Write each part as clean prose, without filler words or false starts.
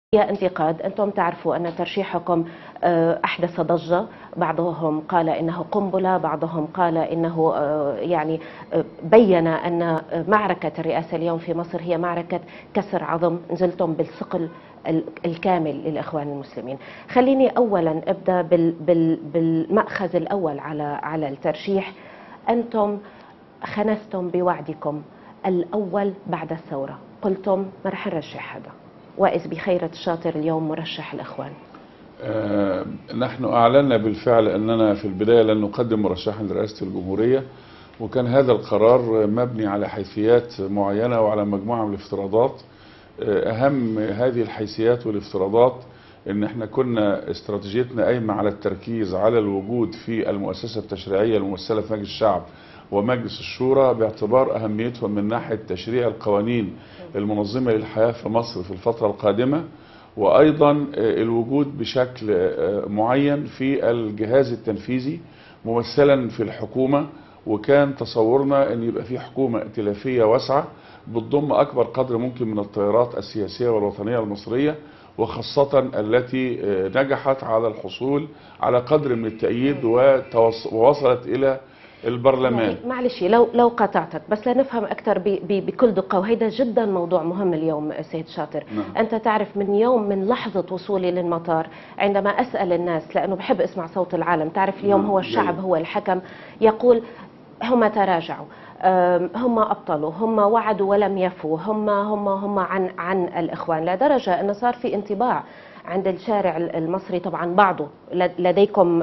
هي انتقاد. أنتم تعرفوا أن ترشيحكم أحدث ضجة، بعضهم قال إنه قنبلة، بعضهم قال إنه بين أن معركة الرئاسة اليوم في مصر هي معركة كسر عظم، نزلتم بالثقل الكامل للإخوان المسلمين. خليني أولا أبدأ بالمأخذ الأول على الترشيح. أنتم خنستم بوعدكم الأول بعد الثورة، قلتم ما رح نرشح هذا، وإذ بخيرة الشاطر اليوم مرشح الإخوان. نحن أعلنا بالفعل أننا في البداية لن نقدم مرشحا لرئاسة الجمهورية، وكان هذا القرار مبني على حيثيات معينة وعلى مجموعة من الافتراضات. أهم هذه الحيثيات والافتراضات أن احنا كنا استراتيجيتنا قايمة على التركيز على الوجود في المؤسسة التشريعية الممثلة في مجلس الشعب ومجلس الشورى، باعتبار أهميتهم من ناحية تشريع القوانين المنظمة للحياة في مصر في الفترة القادمة، وأيضا الوجود بشكل معين في الجهاز التنفيذي ممثلا في الحكومة. وكان تصورنا أن يبقى في حكومة ائتلافية واسعة بتضم أكبر قدر ممكن من التيارات السياسية والوطنية المصرية، وخاصة التي نجحت على الحصول على قدر من التأييد ووصلت إلى البرلمان. معلش لو قاطعتك بس لنفهم أكثر بكل دقة، وهيدا جدا موضوع مهم اليوم سيد شاطر. أنت تعرف من لحظة وصولي للمطار عندما أسأل الناس، لأنه بحب أسمع صوت العالم، تعرف اليوم هو الشعب هو الحكم، يقول هم تراجعوا، هم أبطلوا، هم وعدوا ولم يفوا، هم عن الإخوان، لدرجة أنه صار في انطباع عند الشارع المصري، طبعا بعضه لديكم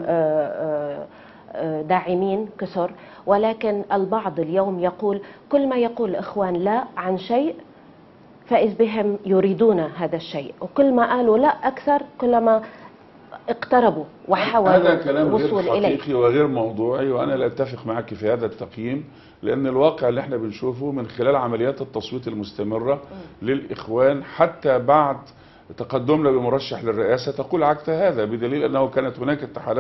داعمين كثر، ولكن البعض اليوم يقول كل ما يقول الإخوان لا عن شيء فإذ بهم يريدون هذا الشيء، وكل ما قالوا لا أكثر كلما اقتربوا وحاولوا هذا كلام الوصول غير إليه. حقيقي وغير موضوعي، وأنا لا أتفق معك في هذا التقييم، لأن الواقع اللي احنا بنشوفه من خلال عمليات التصويت المستمرة للإخوان حتى بعد تقدمنا بمرشح للرئاسة تقول عكس هذا، بدليل أنه كانت هناك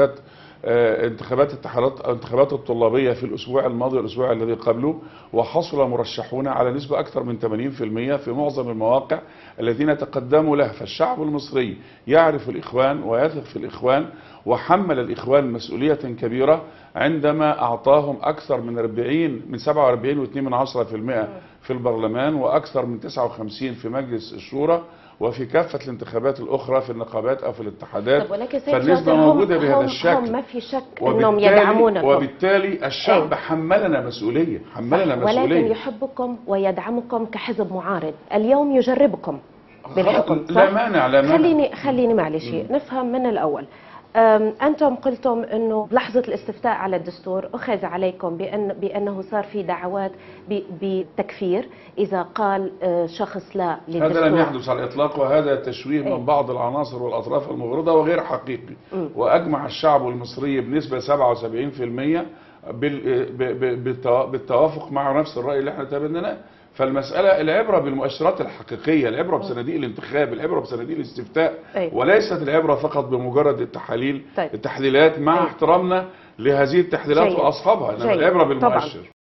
انتخابات الطلابية في الأسبوع الماضي والأسبوع الذي قبله، وحصل مرشحون على نسبة أكثر من 80% في معظم المواقع الذين تقدموا له. فالشعب المصري يعرف الإخوان ويثق في الإخوان، وحمل الإخوان مسؤولية كبيرة عندما أعطاهم أكثر من 47.2% في البرلمان، وأكثر من 59 في مجلس الشورى، وفي كافة الانتخابات الأخرى في النقابات أو في الاتحادات. فالنسبة موجودة بهذا الشكل، هم ما في شك أنهم يدعمونكم، وبالتالي الشعب حملنا مسؤولية، ولكن يحبكم ويدعمكم كحزب معارض، اليوم يجربكم بالحكم. لا مانع، لا مانع. خليني معلش نفهم من الأول. أنتم قلتم أنه بلحظة الاستفتاء على الدستور أخذ عليكم بأنه صار في دعوات بتكفير إذا قال شخص لا للدستور. هذا لم يحدث على الإطلاق، وهذا تشويه من بعض العناصر والأطراف المغرضة وغير حقيقي. وأجمع الشعب المصري بنسبة 77% بالتوافق مع نفس الرأي اللي احنا تبناه. فالمسألة العبرة بالمؤشرات الحقيقية، العبرة بصناديق الانتخاب، العبرة بصناديق الاستفتاء، وليست العبرة فقط بمجرد التحليلات، مع احترامنا لهذه التحليلات وأصحابها، إنما العبرة بالمؤشر.